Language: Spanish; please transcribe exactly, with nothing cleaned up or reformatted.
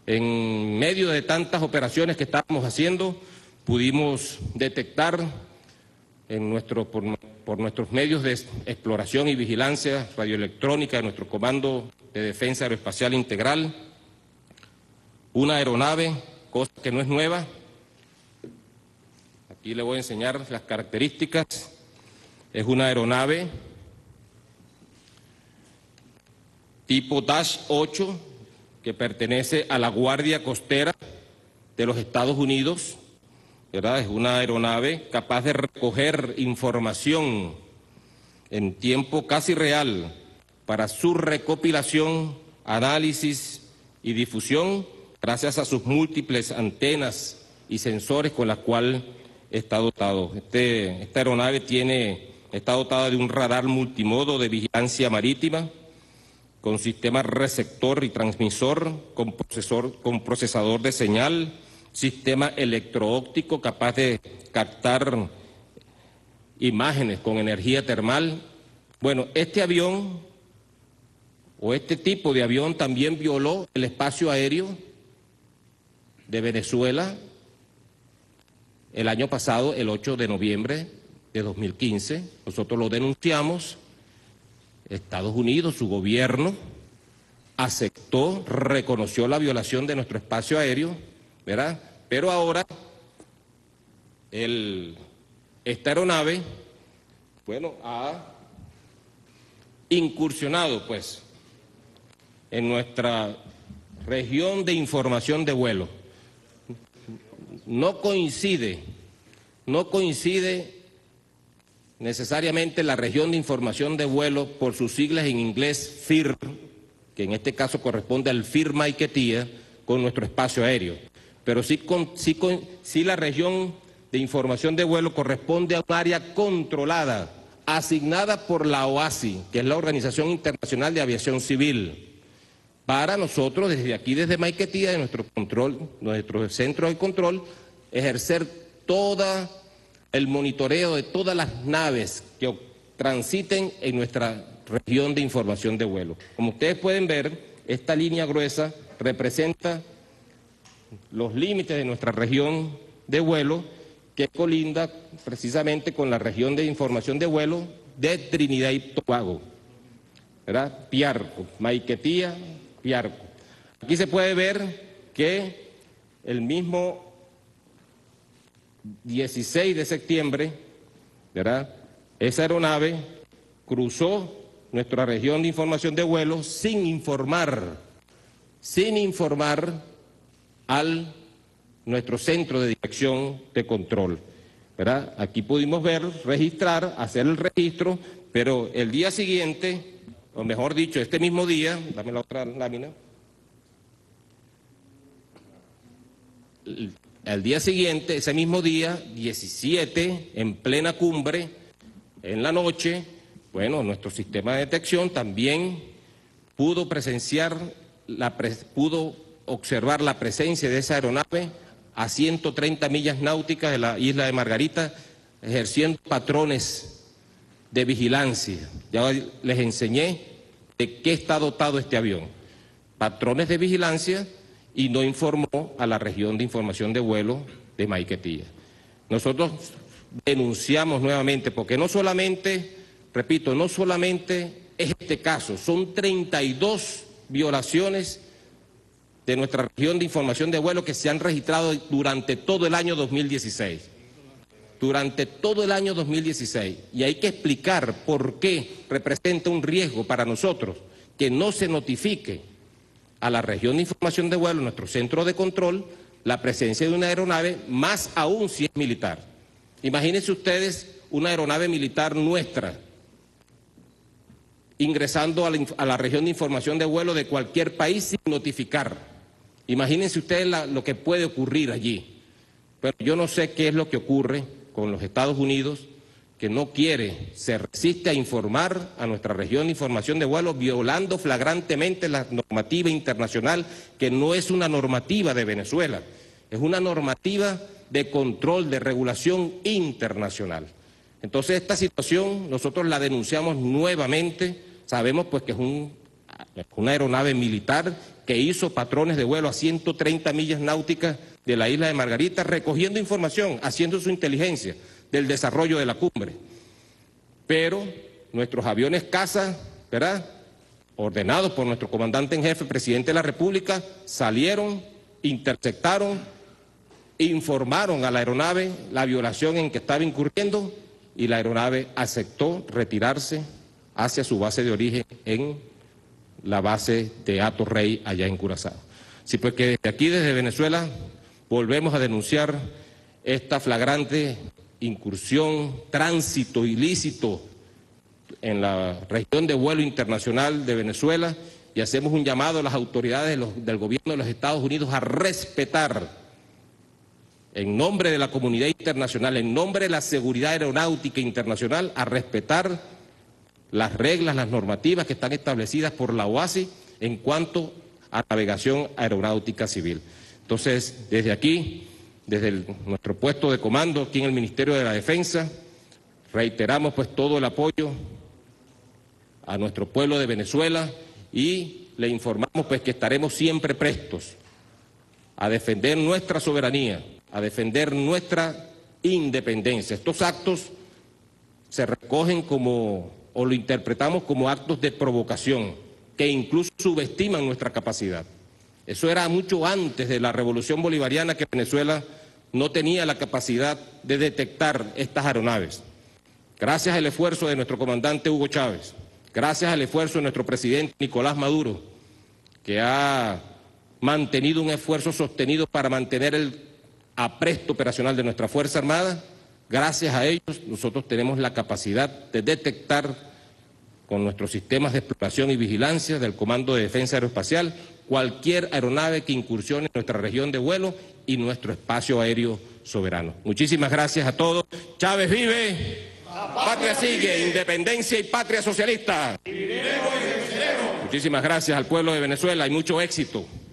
En medio de tantas operaciones que estábamos haciendo, pudimos detectar en nuestro, por, por nuestros medios de exploración y vigilancia radioelectrónica de nuestro Comando de Defensa Aeroespacial Integral una aeronave, cosa que no es nueva. Aquí le voy a enseñar las características. Es una aeronave tipo Dash ocho que pertenece a la Guardia Costera de los Estados Unidos, ¿verdad? Es una aeronave capaz de recoger información en tiempo casi real para su recopilación, análisis y difusión gracias a sus múltiples antenas y sensores con las cuales está dotado. Este, esta aeronave tiene, está dotada de un radar multimodo de vigilancia marítima, con sistema receptor y transmisor, con, procesor, con procesador de señal, sistema electro-óptico capaz de captar imágenes con energía termal. Bueno, este avión o este tipo de avión también violó el espacio aéreo de Venezuela el año pasado, el ocho de noviembre de dos mil quince. Nosotros lo denunciamos. Estados Unidos, su gobierno, aceptó, reconoció la violación de nuestro espacio aéreo, ¿verdad? Pero ahora el, esta aeronave, bueno, ha incursionado, pues, en nuestra región de información de vuelo. No coincide, no coincide necesariamente la región de información de vuelo por sus siglas en inglés F I R, que en este caso corresponde al F I R Maiquetía, con nuestro espacio aéreo. Pero sí, con, sí, con, sí la región de información de vuelo corresponde a un área controlada, asignada por la OASI, que es la Organización Internacional de Aviación Civil. Para nosotros, desde aquí, desde Maiquetía, de nuestro control, nuestro centro de control, ejercer toda el monitoreo de todas las naves que transiten en nuestra región de información de vuelo. Como ustedes pueden ver, esta línea gruesa representa los límites de nuestra región de vuelo, que colinda precisamente con la región de información de vuelo de Trinidad y Tobago, ¿verdad? Piarco, Maiquetía, Piarco. Aquí se puede ver que el mismo dieciséis de septiembre, ¿verdad?, esa aeronave cruzó nuestra región de información de vuelo sin informar, sin informar al nuestro centro de dirección de control, ¿verdad? Aquí pudimos ver, registrar, hacer el registro, pero el día siguiente, o mejor dicho, este mismo día, dame la otra lámina, al día siguiente, ese mismo día, diecisiete, en plena cumbre, en la noche, bueno, nuestro sistema de detección también pudo presenciar, la pre, pudo observar la presencia de esa aeronave a ciento treinta millas náuticas de la isla de Margarita, ejerciendo patrones de vigilancia. Ya les enseñé de qué está dotado este avión. Patrones de vigilancia, y no informó a la región de información de vuelo de Maiquetía. Nosotros denunciamos nuevamente, porque no solamente, repito, no solamente es este caso, son treinta y dos violaciones de nuestra región de información de vuelo que se han registrado durante todo el año dos mil dieciséis. Durante todo el año dos mil dieciséis. Y hay que explicar por qué representa un riesgo para nosotros que no se notifique a la región de información de vuelo, nuestro centro de control, la presencia de una aeronave, más aún si es militar. Imagínense ustedes una aeronave militar nuestra ingresando a la, a la región de información de vuelo de cualquier país sin notificar. Imagínense ustedes la, lo que puede ocurrir allí. Pero yo no sé qué es lo que ocurre con los Estados Unidos, que no quiere, se resiste a informar a nuestra región de información de vuelo, violando flagrantemente la normativa internacional, que no es una normativa de Venezuela, es una normativa de control, de regulación internacional. Entonces, esta situación nosotros la denunciamos nuevamente. Sabemos pues que es un, una aeronave militar que hizo patrones de vuelo a ciento treinta millas náuticas de la isla de Margarita, recogiendo información, haciendo su inteligencia del desarrollo de la cumbre. Pero nuestros aviones caza, ¿verdad?, ordenados por nuestro comandante en jefe, presidente de la República, salieron, interceptaron, informaron a la aeronave la violación en que estaba incurriendo y la aeronave aceptó retirarse hacia su base de origen en la base de Hato Rey, allá en Curazao. Así pues que desde aquí, desde Venezuela, volvemos a denunciar esta flagrante incursión, tránsito ilícito en la región de vuelo internacional de Venezuela y hacemos un llamado a las autoridades de los, del gobierno de los Estados Unidos a respetar, en nombre de la comunidad internacional, en nombre de la seguridad aeronáutica internacional, a respetar las reglas, las normativas que están establecidas por la O A C I en cuanto a navegación aeronáutica civil. Entonces, desde aquí, desde el, nuestro puesto de comando aquí en el Ministerio de la Defensa, reiteramos pues todo el apoyo a nuestro pueblo de Venezuela y le informamos pues que estaremos siempre prestos a defender nuestra soberanía, a defender nuestra independencia. Estos actos se recogen como, o lo interpretamos como actos de provocación, que incluso subestiman nuestra capacidad. Eso era mucho antes de la Revolución Bolivariana, que Venezuela no tenía la capacidad de detectar estas aeronaves. Gracias al esfuerzo de nuestro comandante Hugo Chávez, gracias al esfuerzo de nuestro presidente Nicolás Maduro, que ha mantenido un esfuerzo sostenido para mantener el apresto operacional de nuestra Fuerza Armada, gracias a ellos nosotros tenemos la capacidad de detectar con nuestros sistemas de exploración y vigilancia del Comando de Defensa Aeroespacial cualquier aeronave que incursione en nuestra región de vuelo y nuestro espacio aéreo soberano. Muchísimas gracias a todos. Chávez vive, patria sigue, independencia y patria socialista. Muchísimas gracias al pueblo de Venezuela y mucho éxito.